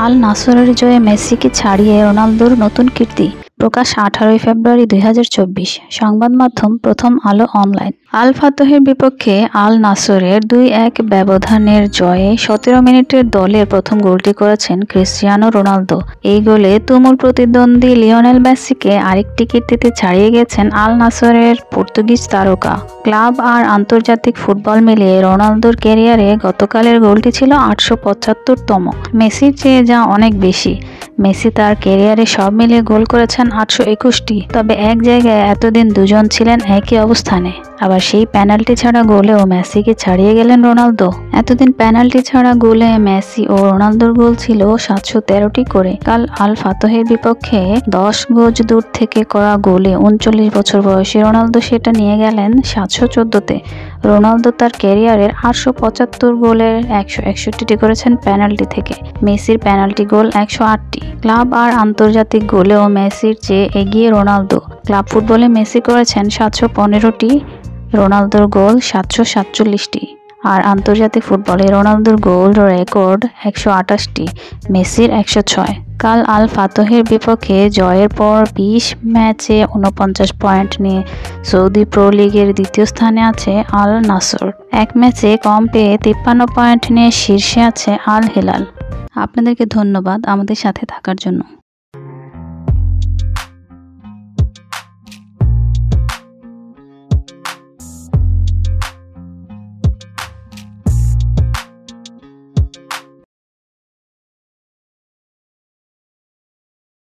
আল নাসরের জয়ে মেসিকে ছাড়িয়ে রোনালদোর নতুন কীর্তি প্রকাশ 18 ফেব্রুয়ারি 2024। সংবাদ মাধ্যম প্রথম আলো অনলাইন। আল ফাতহের বিপক্ষে আল নাসরের 2-1 ব্যবধানের জয়ে 17 মিনিটের দলের প্রথম গোলটি করেছেন ক্রিস্টিয়ানো রোনালদো। এই গোলে তুমুল প্রতিদ্বন্দ্বী লিওনেল মেসিকে আরেকটি কীর্তিতে ছাড়িয়ে গেছেন আল নাসরের পর্তুগিজ তারকা। ক্লাব আর আন্তর্জাতিক ফুটবল মিলিয়ে রোনালদোর ক্যারিয়ারে গতকালের গোলটি ছিল 875তম। মেসির চেয়ে যা অনেক বেশি। মেসি তার ক্যারিয়ারে সব মিলিয়ে গোল করেছেন 821টি। তবে এক জায়গায় এতদিন দুজন ছিলেন একই অবস্থানে। আবার সেই পেনাল্টি ছাড়া গোলেও মেসিকে ছাড়িয়ে গেলেন রোনালদো। এতদিন পেনাল্টি ছাড়া গোলে মেসি ও রোনালদোর গোল ছিল 713টি করে। কাল আল ফাতহের বিপক্ষে 10 গজ দূর থেকে করা গোলে 39 বছর বয়সী রোনালদো সেটা নিয়ে গেলেন 714তে। রোনালদো তার ক্যারিয়ারের 875 গোলের 161টি করেছেন পেনাল্টি থেকে। মেসির পেনাল্টি গোল 108টি। ক্লাব আর আন্তর্জাতিক গোলেও মেসির চেয়ে এগিয়ে রোনালদো। ক্লাব ফুটবলে মেসি করেছেন 715টি, রোনালদোর গোল 747টি। আর আন্তর্জাতিক ফুটবলে রোনালদোর গোল রেকর্ড 128টি, মেসির 106। কাল আল ফাতহের বিপক্ষে জয়ের পর 20 ম্যাচে 49 পয়েন্ট নিয়ে সৌদি প্রো লিগের দ্বিতীয় স্থানে আছে আল নাসর। এক ম্যাচে কম পেয়ে 53 পয়েন্ট নিয়ে শীর্ষে আছে আল হিলাল। আপনাদেরকে ধন্যবাদ আমাদের সাথে থাকার জন্য।